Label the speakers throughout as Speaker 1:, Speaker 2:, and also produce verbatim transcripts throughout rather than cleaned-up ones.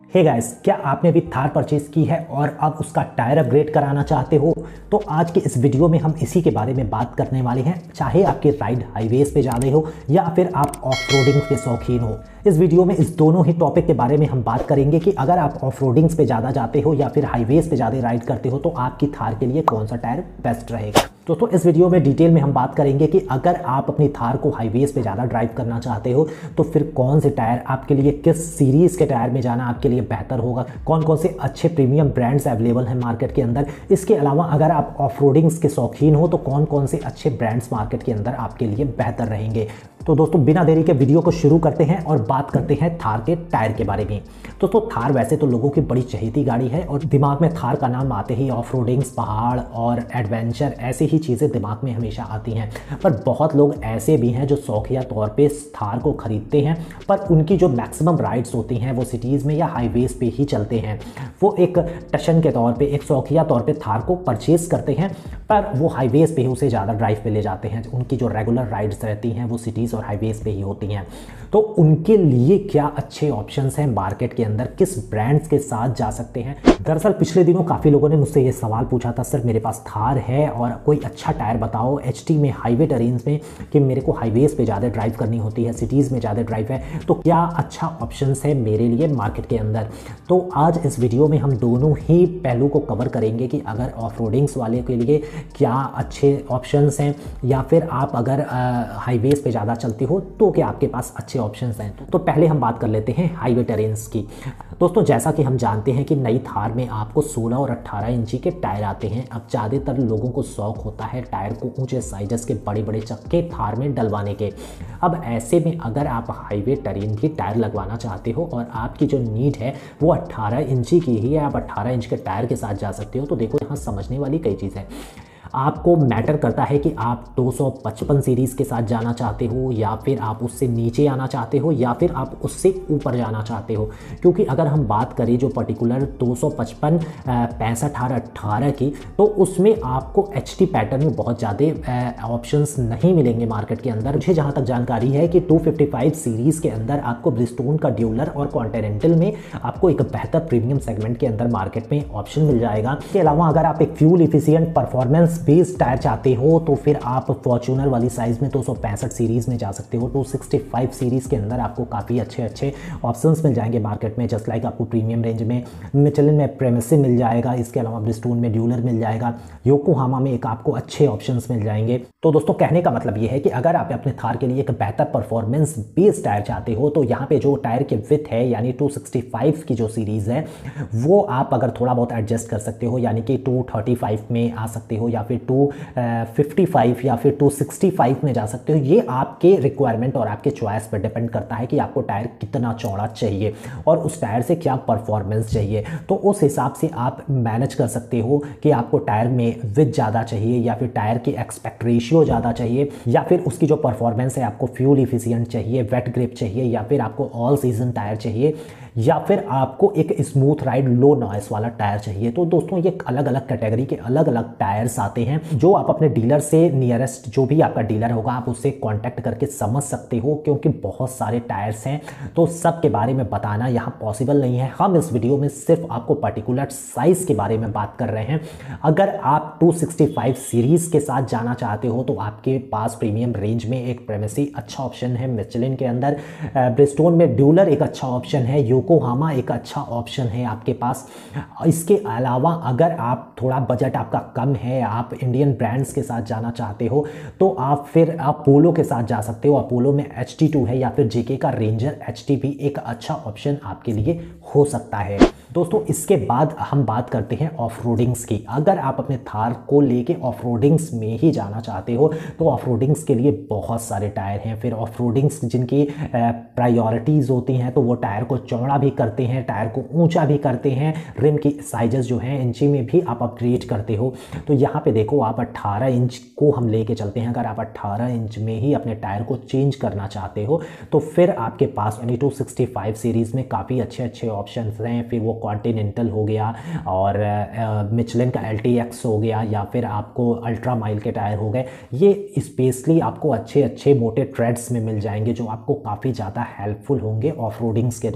Speaker 1: Hey guys, क्या आपने भी थार परचेज की है और अब उसका टायर अपग्रेड कराना चाहते हो? तो आज के इस वीडियो में हम इसी के बारे में बात करने वाले हैं। चाहे आपकी राइड हाईवेज पे जा रहे हो या फिर आप ऑफ रोडिंग के शौकीन हो, इस वीडियो में इस दोनों ही टॉपिक के बारे में हम बात करेंगे कि अगर आप ऑफ रोडिंग्स पे ज़्यादा जाते हो या फिर हाईवेज पे ज़्यादा राइड करते हो तो आपकी थार के लिए कौन सा टायर बेस्ट रहेगा। दोस्तों, इस वीडियो में डिटेल में हम बात करेंगे कि अगर आप अपनी थार को हाईवेज पे ज़्यादा ड्राइव करना चाहते हो तो फिर कौन से टायर आपके लिए, किस सीरीज़ के टायर में जाना आपके लिए बेहतर होगा, कौन कौन से अच्छे प्रीमियम ब्रांड्स अवेलेबल हैं मार्केट के अंदर। इसके अलावा अगर आप ऑफ रोडिंग्स के शौकीन हो तो कौन कौन से अच्छे ब्रांड्स मार्केट के अंदर आपके लिए बेहतर रहेंगे। तो दोस्तों, बिना देरी के वीडियो को शुरू करते हैं और बात करते हैं थार के टायर के बारे में। दोस्तों, थार वैसे तो लोगों की बड़ी चहेती गाड़ी है और दिमाग में थार का नाम आते ही ऑफ रोडिंग्स, पहाड़ और एडवेंचर ऐसी ही चीज़ें दिमाग में हमेशा आती हैं। पर बहुत लोग ऐसे भी हैं जो शौकिया तौर पे थार को खरीदते हैं, पर उनकी जो मैक्सिमम राइड्स होती हैं वो सिटीज़ में या हाईवेज पे ही चलते हैं। वो एक टशन के तौर पे, एक शौकिया तौर पे थार को परचेज करते हैं, पर वो हाईवेज पे ही उसे ज़्यादा ड्राइव पे ले जाते हैं। उनकी जो रेगुलर राइड्स रहती हैं वो सिटीज़ और हाईवेज पे ही होती हैं। तो उनके लिए क्या अच्छे ऑप्शंस हैं मार्केट के अंदर, किस ब्रांड्स के साथ जा सकते हैं। दरअसल पिछले दिनों काफ़ी लोगों ने मुझसे ये सवाल पूछा था, सर मेरे पास थार है और कोई अच्छा टायर बताओ एचटी में, हाईवे टेरेन्स में, कि मेरे को हाईवेज पे ज़्यादा ड्राइव करनी होती है, सिटीज़ में ज़्यादा ड्राइव है, तो क्या अच्छा ऑप्शंस है मेरे लिए मार्केट के अंदर। तो आज इस वीडियो में हम दोनों ही पहलू को कवर करेंगे कि अगर ऑफ रोडिंग्स वाले के लिए क्या अच्छे ऑप्शंस हैं या फिर आप अगर हाईवेज पे ज़्यादा चलते हो तो क्या आपके पास अच्छे ऑप्शंस हैं। तो पहले हम बात कर लेते हैं हाईवे टेरेन्स की। दोस्तों, जैसा कि हम जानते हैं कि नई थार में आपको सोलह और अट्ठारह इंची के टायर आते हैं। अब ज़्यादातर लोगों को शौक होता है टायर को ऊंचे साइजेस के, बड़े बड़े चक्के थार में डलवाने के। अब ऐसे में अगर आप हाईवे टेरेन की टायर लगवाना चाहते हो और आपकी जो नीड है वो अट्ठारह इंची की ही है, आप अट्ठारह इंच के टायर के साथ जा सकते हो। तो देखो, यहाँ समझने वाली कई चीज़ है। आपको मैटर करता है कि आप दो सौ पचपन सीरीज़ के साथ जाना चाहते हो या फिर आप उससे नीचे आना चाहते हो या फिर आप उससे ऊपर जाना चाहते हो। क्योंकि अगर हम बात करें जो पर्टिकुलर दो सौ पचपन पैंसठ अठारह अट्ठारह की, तो उसमें आपको एचटी पैटर्न में बहुत ज़्यादा ऑप्शंस नहीं मिलेंगे मार्केट के अंदर। मुझे जहाँ तक जानकारी है कि दो सौ पचपन सीरीज़ के अंदर आपको ब्रिजस्टोन का ड्यूलर और कॉन्टिनेंटल में आपको एक बेहतर प्रीमियम सेगमेंट के अंदर मार्केट में ऑप्शन मिल जाएगा। इसके अलावा अगर आप एक fuel efficient performance base tyre चाहते हो तो फिर आप फॉर्च्यूनर वाली साइज में दो सौ पैंसठ सीरीज में जा सकते हो। दो सौ पैंसठ सीरीज के अंदर आपको काफ़ी अच्छे अच्छे ऑप्शंस मिल जाएंगे मार्केट में। जस्ट लाइक आपको प्रीमियम रेंज में मिचेलिन में प्रेमिसी मिल जाएगा, इसके अलावा ब्रिजस्टोन में ड्यूलर मिल जाएगा, योकोहामा में एक आपको अच्छे ऑप्शंस मिल जाएंगे। तो दोस्तों, कहने का मतलब ये है कि अगर आप अपने थार के लिए एक बेहतर परफॉर्मेंस बेस टायर चाहते हो तो यहाँ पे जो टायर के विथ है यानी दो सौ पैंसठ की जो सीरीज है वो आप अगर थोड़ा बहुत एडजस्ट कर सकते हो, यानी कि दो सौ पैंतीस में आ सकते हो या फिर दो सौ पचपन या फिर दो सौ पैंसठ में जा सकते हो। ये आपके रिक्वायरमेंट और आपके चॉइस पर डिपेंड करता है कि आपको टायर कितना चौड़ा चाहिए और उस टायर से क्या परफॉर्मेंस चाहिए। तो उस हिसाब से आप मैनेज कर सकते हो कि आपको टायर में विथ ज़्यादा चाहिए या फिर टायर की एक्सपेक्ट रेशियो ज़्यादा चाहिए या फिर उसकी जो परफॉर्मेंस है आपको फ्यूल इफिशियंट चाहिए, वेट ग्रिप चाहिए या फिर आपको ऑल सीजन टायर चाहिए या फिर आपको एक स्मूथ राइड लो नॉइस वाला टायर चाहिए। तो दोस्तों, ये अलग अलग कैटेगरी के अलग अलग टायर्स आते हैं जो आप अपने डीलर से, नियरेस्ट जो भी आपका डीलर होगा, आप उससे कांटेक्ट करके समझ सकते हो। क्योंकि बहुत सारे टायर्स हैं तो सब के बारे में बताना यहाँ पॉसिबल नहीं है। हम इस वीडियो में सिर्फ आपको पर्टिकुलर साइज के बारे में बात कर रहे हैं। अगर आप दो सौ पैंसठ सीरीज के साथ जाना चाहते हो तो आपके पास प्रीमियम रेंज में एक प्रेमिसी अच्छा ऑप्शन है, मिचेलिन के अंदर ब्रिजस्टोन में ड्यूलर एक अच्छा ऑप्शन है, योकोहामा एक अच्छा ऑप्शन है आपके पास। इसके अलावा अगर आप थोड़ा बजट आपका कम है, आप इंडियन ब्रांड्स के साथ जाना चाहते हो तो आप फिर अपोलो के साथ जा सकते हो। अपोलो में एच टी टू है या फिर जेके का रेंजर एच टी भी एक अच्छा ऑप्शन आपके लिए हो सकता है। दोस्तों, इसके बाद हम बात करते हैं ऑफ रोडिंग्स की। अगर आप अपने थार को लेके ऑफ रोडिंग्स में ही जाना चाहते हो तो ऑफ रोडिंग्स के लिए बहुत सारे टायर हैं। फिर ऑफ रोडिंग्स जिनकी प्रायोरिटीज़ होती हैं तो वो टायर को चौड़ा भी करते हैं, टायर को ऊंचा भी करते हैं, रिम की साइजेस जो हैं इंची में भी आप अपग्रेड करते हो। तो यहाँ पे देखो, आप अट्ठारह इंच को हम लेके चलते हैं। अगर आप अट्ठारह इंच में ही अपने टायर को चेंज करना चाहते हो तो फिर आपके पास यानी दो सौ पैंसठ सीरीज़ में काफ़ी अच्छे अच्छे ऑप्शन हैं। फिर वो कॉन्टिनेंटल हो गया और मिचेलिन का एल टी एक्स हो गया या फिर आपको अल्ट्रा माइल के टायर हो गए। ये स्पेशली आपको अच्छे अच्छे मोटे ट्रेड्स में मिल जाएंगे जो आपको काफ़ी ज़्यादा हेल्पफुल होंगे ऑफ रोडिंग्स के दौरान।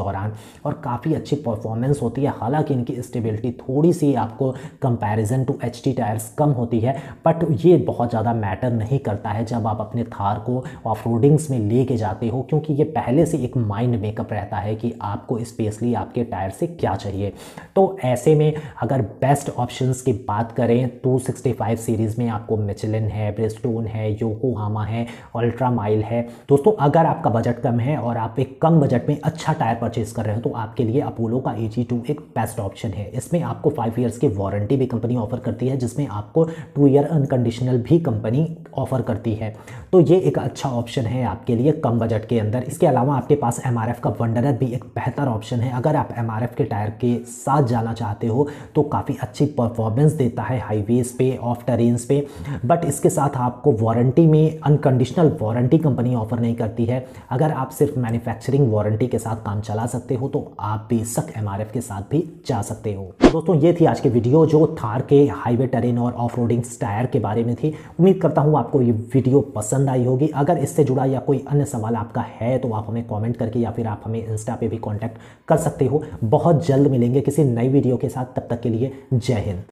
Speaker 1: और काफ़ी अच्छी परफॉर्मेंस होती है। हालांकि इनकी स्टेबिलिटी थोड़ी सी आपको comparison to H T tyres कम होती है, बट ये बहुत ज़्यादा मैटर नहीं करता है जब आप अपने थार को ऑफ रोडिंग्स में लेके जाते हो, क्योंकि ये पहले से एक माइंड मेकअप रहता है कि आपको स्पेशली आपके टायर से क्या चाहिए। तो ऐसे में अगर बेस्ट ऑप्शंस की बात करें टू सिक्सटी फाइव सीरीज़ में आपको मिचेलिन है, ब्रिजस्टोन है, योकोहामा है, अल्ट्रा माइल है। दोस्तों अगर आपका बजट कम है और आप एक कम बजट में अच्छा टायर परचेज कर रहे हो तो आपके लिए अपोलो का ए जी टू एक बेस्ट ऑप्शन है। इसमें आपको फाइव ईयर्स की वारंटी भी कंपनी ऑफर करती है, जिसमें आपको टू ईयर अनकंडीशनल भी कंपनी ऑफर करती है। तो ये एक अच्छा ऑप्शन है आपके लिए कम बजट के अंदर। इसके अलावा आपके पास एम आर एफ का वंडरर भी एक बेहतर ऑप्शन है। अगर आप एम आर एफ के टायर के साथ जाना चाहते हो तो काफ़ी अच्छी परफॉर्मेंस देता है हाईवेज पे, ऑफ टेरेन्स पे, बट इसके साथ आपको वारंटी में अनकंडीशनल वारंटी कंपनी ऑफर नहीं करती है। अगर आप सिर्फ मैन्युफैक्चरिंग वारंटी के साथ काम चला सकते हो तो आप बेशक एम आर एफ के साथ भी जा सकते हो। दोस्तों ये थी आज की वीडियो जो थार के हाईवे टेरेन और ऑफ रोडिंग टायर के बारे में थी। उम्मीद करता हूँ आपको ये वीडियो पसंद आई होगी। अगर इससे जुड़ा या कोई अन्य सवाल आपका है तो आप हमें कमेंट करके या फिर आप हमें इंस्टा पे भी कांटेक्ट कर सकते हो। बहुत जल्द मिलेंगे किसी नई वीडियो के साथ, तब तक के लिए जय हिंद।